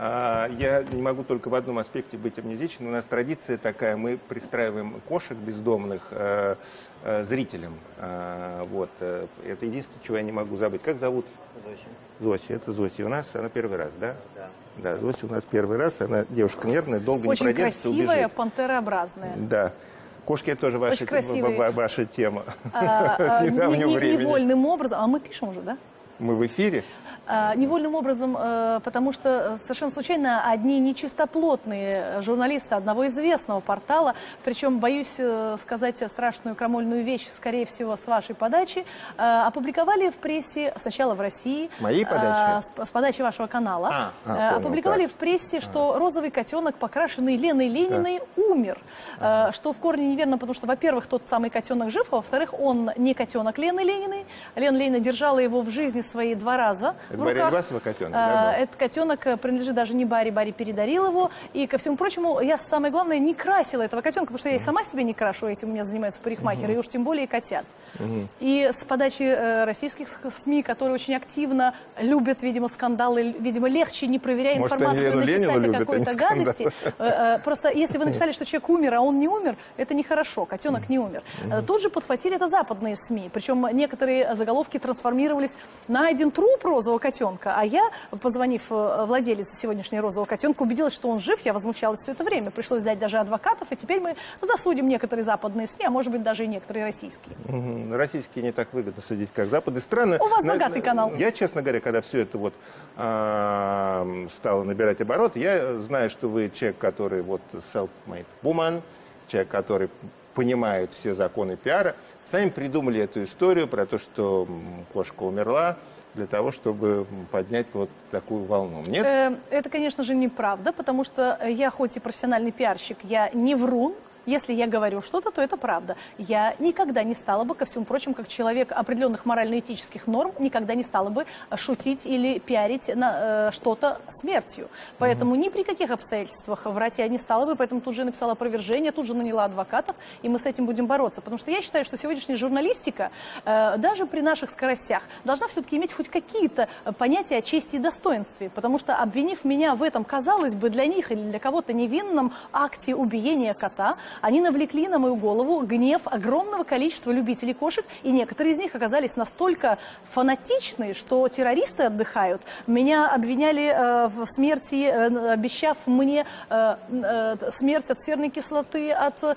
Я не могу только в одном аспекте быть амнезичен. У нас традиция такая, мы пристраиваем кошек бездомных зрителям. Вот. Это единственное, чего я не могу забыть. Как зовут? Зося. Зося. Это Зося у нас, она первый раз, да? Да. Да, Зося у нас первый раз, она девушка нервная, долго очень не продержится, красивая, убежит. пантерообразная. Да. Кошки — это тоже ваша тема. Невольным образом, а мы пишем уже, да? Мы в эфире? Невольным образом, потому что совершенно случайно одни нечистоплотные журналисты одного известного портала, причем, боюсь сказать страшную крамольную вещь, скорее всего, с вашей подачи, опубликовали в прессе, сначала в России, с моей подачи? С подачи вашего канала, понял, опубликовали так. в прессе, что розовый котенок, покрашенный Леной Лениной, умер. Что в корне неверно, потому что, во-первых, тот самый котенок жив, а во-вторых, он не котенок Лены Лениной. Лена Ленина держала его в жизни свои 2 раза. Это Барри Альбасова котенок, да, этот котенок принадлежит даже не Барри, Барри передарил его. И, ко всему прочему, я, самое главное, не красила этого котенка, потому что я и сама себе не крашу, этим у меня занимаются парикмахеры, и уж тем более котят. И с подачи российских СМИ, которые очень активно любят, видимо, скандалы, видимо, легче, не проверяя информацию, написать о какой-то гадости. Просто если вы написали, что человек умер, а он не умер, это нехорошо, котенок не умер. Тут же подхватили это западные СМИ, причем некоторые заголовки трансформировались: «Найден труп розового котенка», а я, позвонив владелице сегодняшней розового котенка, убедилась, что он жив. Я возмущалась все это время, пришлось взять даже адвокатов, и теперь мы засудим некоторые западные СМИ, а может быть даже и некоторые российские. Российские не так выгодно судить, как западные страны. У вас богатый канал. Я, честно говоря, когда все это вот стало набирать оборот, я знаю, что вы человек, который вот self-made woman, человек, который понимает все законы пиара, сами придумали эту историю про то, что кошка умерла, для того, чтобы поднять вот такую волну. Нет? Это, конечно же, неправда, потому что я хоть и профессиональный пиарщик, я не врун. Если я говорю что-то, то это правда. Я никогда не стала бы, ко всему прочему, как человек определенных морально-этических норм, никогда не стала бы шутить или пиарить на что-то смертью. Поэтому ни при каких обстоятельствах врать я не стала бы, поэтому тут же написала опровержение, тут же наняла адвокатов, и мы с этим будем бороться. Потому что я считаю, что сегодняшняя журналистика, даже при наших скоростях, должна все-таки иметь хоть какие-то понятия о чести и достоинстве. Потому что, обвинив меня в этом, казалось бы, для них или для кого-то невинном акте убиения кота, они навлекли на мою голову гнев огромного количества любителей кошек, и некоторые из них оказались настолько фанатичные, что террористы отдыхают. Меня обвиняли в смерти, обещав мне смерть от серной кислоты,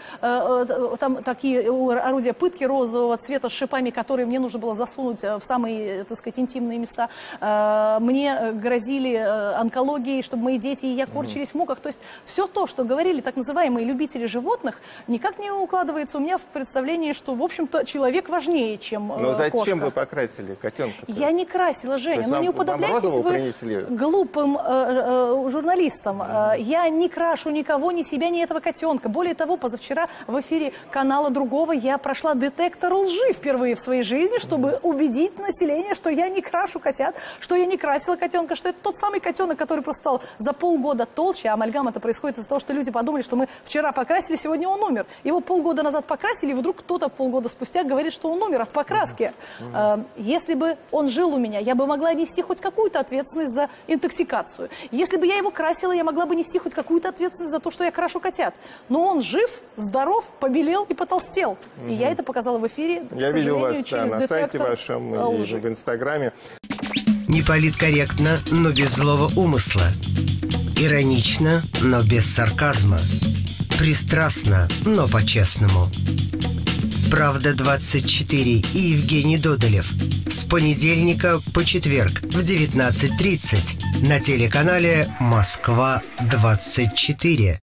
там такие орудия пытки розового цвета с шипами, которые мне нужно было засунуть в самые, так сказать, интимные места. Мне грозили онкологией, чтобы мои дети и я корчились в муках. То есть все то, что говорили так называемые любители животных, никак не укладывается у меня в представлении, что, в общем-то, человек важнее, чем кошка. Но зачем вы покрасили котенка? Я не красила, Женя. Но не уподобляйтесь вы глупым журналистам. Я не крашу никого, ни себя, ни этого котенка. Более того, позавчера в эфире канала другого я прошла детектор лжи впервые в своей жизни, чтобы убедить население, что я не крашу котят, что я не красила котенка, что это тот самый котенок, который просто стал за полгода толще. Амальгам это происходит из-за того, что люди подумали, что мы вчера покрасили, сегодня он умер. Его полгода назад покрасили, и вдруг кто-то полгода спустя говорит, что он умер от покраски. Если бы он жил у меня, я бы могла нести хоть какую-то ответственность за интоксикацию. Если бы я его красила, я могла бы нести хоть какую-то ответственность за то, что я крашу котят. Но он жив, здоров, побелел и потолстел. И я это показала в эфире, я видел вас на сайте вашем и в Инстаграме. Не политкорректно, но без злого умысла. Иронично, но без сарказма. Пристрастно, но по-честному. «Правда-24» и Евгений Додолев. С понедельника по четверг в 19:30 на телеканале «Москва-24».